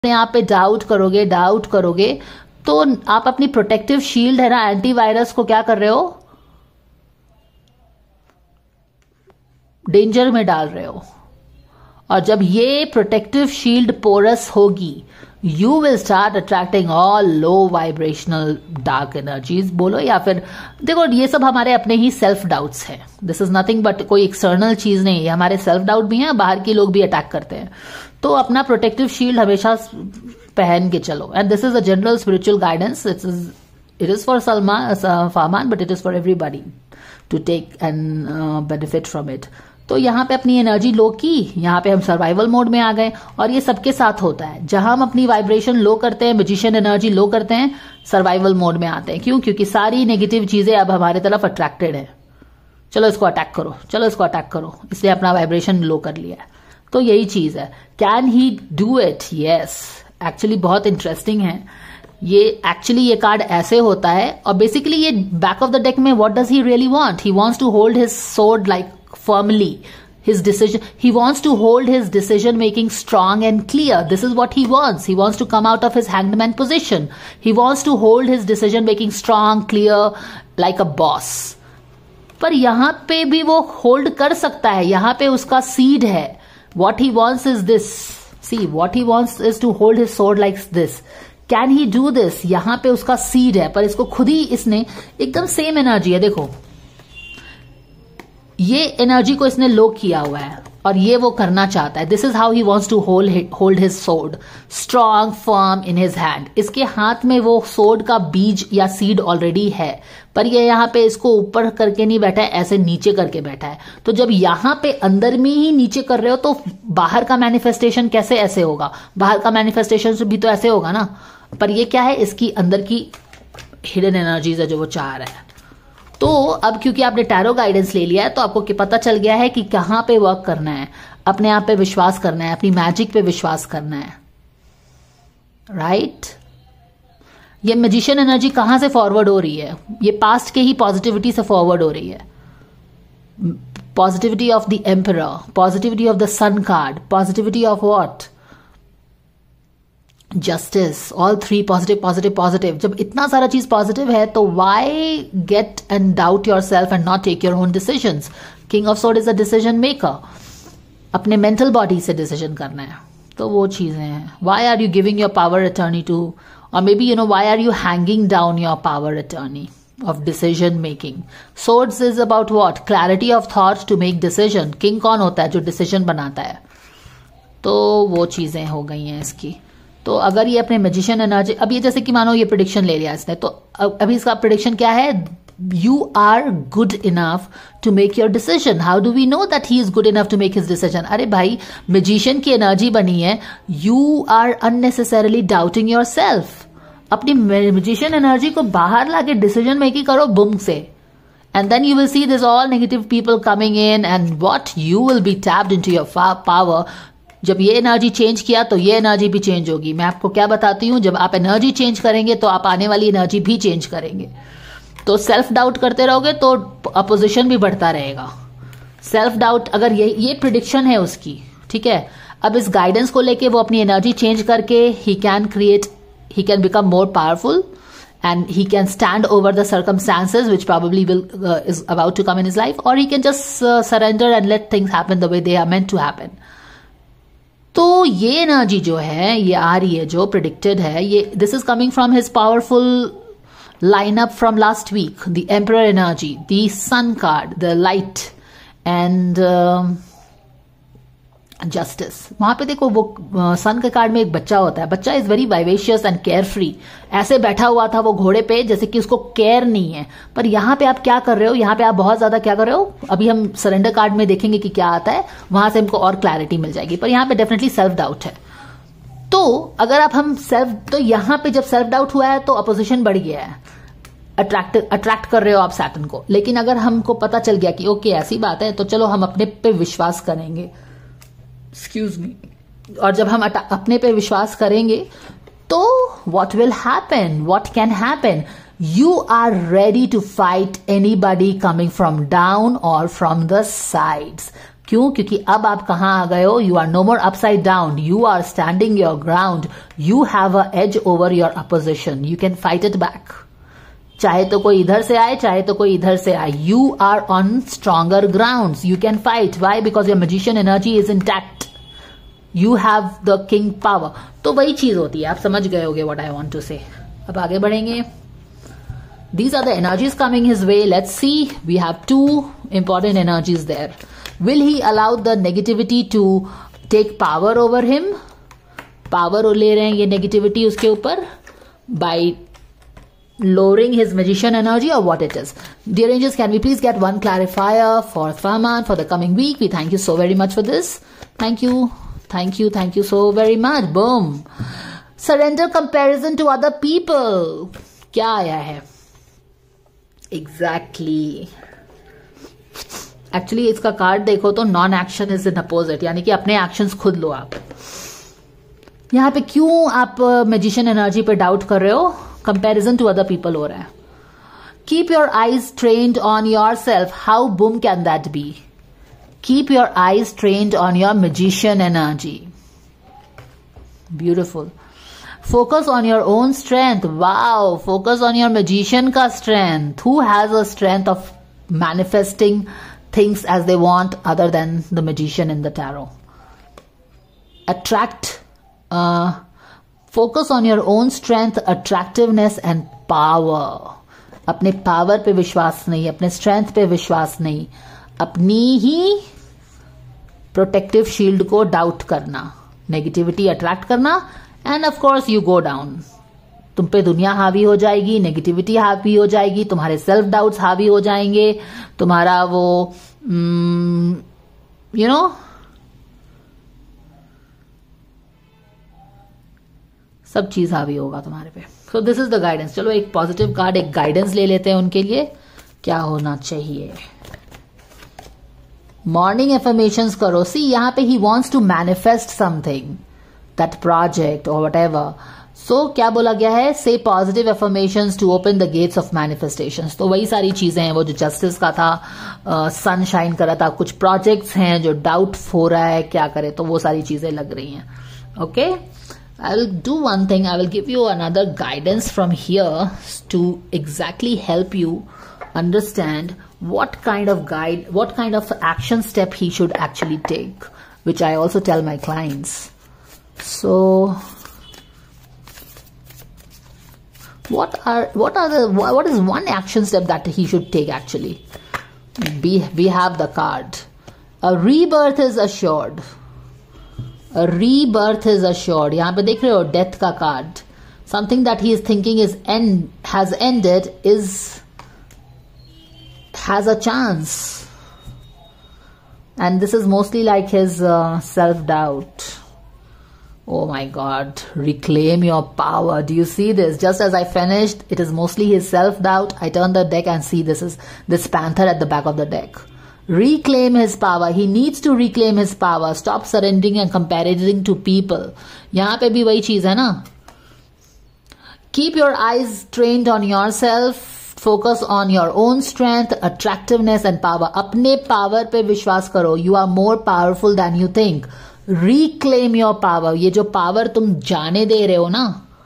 अपने आप पे डाउट करोगे तो आप अपनी प्रोटेक्टिव शील्ड है ना, एंटीवायरस को क्या कर रहे हो, डेंजर में डाल रहे हो। और जब ये प्रोटेक्टिव शील्ड पोरस होगी, you will start attracting all low vibrational dark energies बोलो, या फिर देखो ये सब हमारे अपने ही सेल्फ डाउट्स हैं। दिस इज नथिंग बट कोई एक्सटर्नल चीज नहीं है, हमारे सेल्फ डाउट भी हैं, बाहर के लोग भी अटैक करते हैं। तो अपना प्रोटेक्टिव शील्ड हमेशा पहन के चलो। And this is a general spiritual guidance, it is for Farman but it is for everybody to take and benefit from it. तो यहाँ पे अपनी एनर्जी लो की, यहाँ पे हम सर्वाइवल मोड में आ गए, और ये सबके साथ होता है। जहां हम अपनी वाइब्रेशन लो करते हैं, मैजिशियन एनर्जी लो करते हैं, सर्वाइवल मोड में आते हैं। क्यों? क्योंकि सारी नेगेटिव चीजें अब हमारे तरफ अट्रैक्टेड है। चलो इसको अटैक करो, चलो इसको अटैक करो, इसलिए अपना वाइब्रेशन लो कर लिया है। तो यही चीज है। Can he do it? Yes. Actually बहुत इंटरेस्टिंग है ये। एक्चुअली ये कार्ड ऐसे होता है, और बेसिकली ये बैक ऑफ द डेक में what does he really want? He wants to hold his sword like firmly. His decision, he wants to hold his decision making strong and clear. This is what he wants. He wants to come out of his hangman position. He wants to hold his decision making strong, clear, like a boss. पर यहां पे भी वो hold कर सकता है, यहां पे उसका सीड है। What he wants is this. See, what he wants is to hold his sword like this. Can he do this? यहां पे उसका सीड है, पर इसको खुद ही इसने एकदम सेम एनर्जी है, देखो ये एनर्जी को इसने लो किया हुआ है, और ये वो करना चाहता है। This is how he wants to hold his sword strong firm in his hand. इसके हाथ में वो सोर्ड का बीज या सीड ऑलरेडी है, पर ये यहाँ पे इसको ऊपर करके नहीं बैठा है, ऐसे नीचे करके बैठा है। तो जब यहाँ पे अंदर में ही नीचे कर रहे हो, तो बाहर का मैनिफेस्टेशन कैसे ऐसे होगा? बाहर का मैनिफेस्टेशन भी तो ऐसे होगा ना। पर ये क्या है? इसकी अंदर की हिडन एनर्जीज है जो वो चाह रहा है। तो अब क्योंकि आपने टैरो गाइडेंस ले लिया है, तो आपको पता चल गया है कि कहां पे वर्क करना है, अपने आप पे विश्वास करना है, अपनी मैजिक पे विश्वास करना है, राइट? ये मैजिशियन एनर्जी कहां से फॉरवर्ड हो रही है? ये पास्ट के ही पॉजिटिविटी से फॉरवर्ड हो रही है। Positivity of the emperor, positivity of the sun card, positivity of what? Justice. All three positive positive positive. जब इतना सारा चीज पॉजिटिव है, तो why get and doubt yourself and not take your own decisions? King of sword is a decision maker. अपने mental body से decision करना है, तो वो चीजें हैं। Why are you giving your power attorney to, और may be you know why are you hanging down your power attorney of decision making? Swords is about what? Clarity of thought to make decision. King कौन होता है? जो decision बनाता है। तो वो चीजें हो गई हैं इसकी। तो अगर ये अपने मैजिशियन एनर्जी, अब ये जैसे कि मानो ये प्रेडिक्शन ले लिया इसने, तो अभी इसका प्रेडिक्शन क्या है? You are good enough to make your decision. How do we know that he is good enough to make his decision? अरे भाई, मैजिशियन की एनर्जी बनी है, you are unnecessarily doubting yourself. अपनी मैजिशियन एनर्जी को बाहर लाके decision making करो बुम से, and then you will see this all negative people coming in, and what? You will be tapped into your power. जब ये energy change किया, तो ये एनर्जी भी चेंज होगी। मैं आपको क्या बताती हूं, जब आप एनर्जी चेंज करेंगे, तो आप आने वाली एनर्जी भी चेंज करेंगे। तो सेल्फ डाउट करते रहोगे, तो अपोजिशन भी बढ़ता रहेगा। सेल्फ डाउट, अगर ये प्रिडिक्शन है उसकी, ठीक है। अब इस गाइडेंस को लेके वो अपनी एनर्जी चेंज करके he can become more powerful, and he can stand over the circumstances which probably is about to come in his life, or he can just surrender and let things happen the way they are meant to happen. तो ये energy जो है, ये आ रही है, जो predicted है, ये this is coming from his powerful lineup from last week, the emperor energy, the sun card, the light and justice. वहां पे देखो वो सन के कार्ड में एक बच्चा होता है। बच्चा is very vivacious and carefree, ऐसे बैठा हुआ था वो घोड़े पे जैसे कि उसको केयर नहीं है। पर यहाँ पे आप क्या कर रहे हो? यहाँ पे आप बहुत ज्यादा क्या कर रहे हो? अभी हम सरेंडर कार्ड में देखेंगे कि क्या आता है, वहां से हमको और क्लैरिटी मिल जाएगी। पर यहाँ पे डेफिनेटली सेल्फ डाउट है। तो अगर आप तो यहाँ पे जब सेल्फ डाउट हुआ है, तो अपोजिशन बढ़ गया है, अट्रैक्ट कर रहे हो आप सैटर्न को। लेकिन अगर हमको पता चल गया कि ओके ऐसी बात है, तो चलो हम अपने पे विश्वास करेंगे, एक्सक्यूज मी, और जब हम अपने पे विश्वास करेंगे, तो what will happen? What can happen? You are ready to fight anybody coming from down or from the sides. क्यों? क्योंकि अब आप कहां आ गए हो? You are no more upside down, you are standing your ground, you have a edge over your opposition, you can fight it back. चाहे तो कोई इधर से आए, चाहे तो कोई इधर से आए, you are on stronger ground, you can fight. Why? Because your magician energy is intact, you have the king power. तो वही चीज होती है, आप समझ गए होगे व्हाट आई वांट टू से. अब आगे बढ़ेंगे. These are the energies coming his way. Let's see. We have two important energies there. Will he allow the negativity to take power over him? Power ले रहे हैं ये negativity उसके ऊपर by lowering his magician energy, or what it is. Dear angels, can we please get one clarifier for Farman for the coming week? We thank you so very much for this. Thank you. Thank you. Thank you so very much. Boom. Surrender comparison to other people. क्या आया है? Exactly. Actually इसका card देखो तो non action is in opposite, यानी कि अपने actions खुद लो आप. यहां पे क्यों आप मैजिशियन एनर्जी पे डाउट कर रहे हो? कंपैरिजन टू अदर पीपल हो रहा है. Keep your eyes trained on yourself. How boom can that be? Keep your eyes trained on your magician energy. Beautiful. Focus on your own strength. Wow. Focus on your magician ka strength. Who has a strength of manifesting things as they want other than the magician in the tarot? Focus on your own strength, attractiveness and power. अपने power पे विश्वास नहीं, अपने strength पे विश्वास नहीं, अपनी ही protective shield को doubt करना, negativity attract करना, and of course you go down. तुम पे दुनिया हावी हो जाएगी, नेगेटिविटी हावी हो जाएगी, तुम्हारे सेल्फ डाउट्स हावी हो जाएंगे, तुम्हारा वो यू नो सब चीज हावी होगा तुम्हारे पे. So this is the guidance. चलो एक पॉजिटिव कार्ड, एक गाइडेंस ले लेते हैं उनके लिए. क्या होना चाहिए? मॉर्निंग एफर्मेशंस करो. सी यहां पे he wants to manifest something, that project or whatever. So क्या बोला गया है? Say positive affirmations to open the gates of manifestations. तो वही सारी चीजें हैं, वो जो justice का था, sunshine का था, कुछ projects हैं जो doubt हो रहा है क्या करे, तो वो सारी चीजें लग रही हैं. Okay, I will do one thing. I will give you another guidance from here to exactly help you understand what kind of action step he should actually take, which I also tell my clients. So what is one action step that he should take actually? We have the card. A rebirth is assured. A rebirth is assured. यहाँ पे देख रहे हो death का card. Something that he is thinking has ended has a chance. And this is mostly like his self-doubt. Oh my God, reclaim your power. Do you see this? Just as I finished, it is mostly his self-doubt. I turn the deck and see this panther at the back of the deck. Reclaim his power. He needs to reclaim his power. Stop surrendering and comparing to people. यहाँ पे भी वही चीज है ना. Keep your eyes trained on yourself. Focus on your own strength, attractiveness and power. अपने power पे विश्वास करो. You are more powerful than you think. Reclaim your power. ये जो पावर तुम जाने दे रहे हो ना,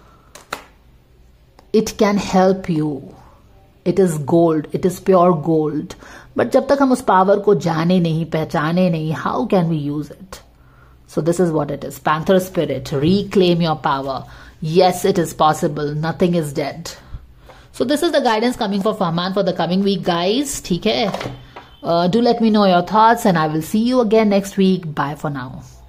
it can help you. It is gold. It is pure gold. But जब तक हम उस पावर को जाने नहीं, पहचाने नहीं, how can we use it? So this is what it is. Panther spirit. Reclaim your power. Yes, it is possible. Nothing is dead. So this is the guidance coming for Farman for the coming week, guys. ठीक है? Do let me know your thoughts and I will see you again next week. Bye for now.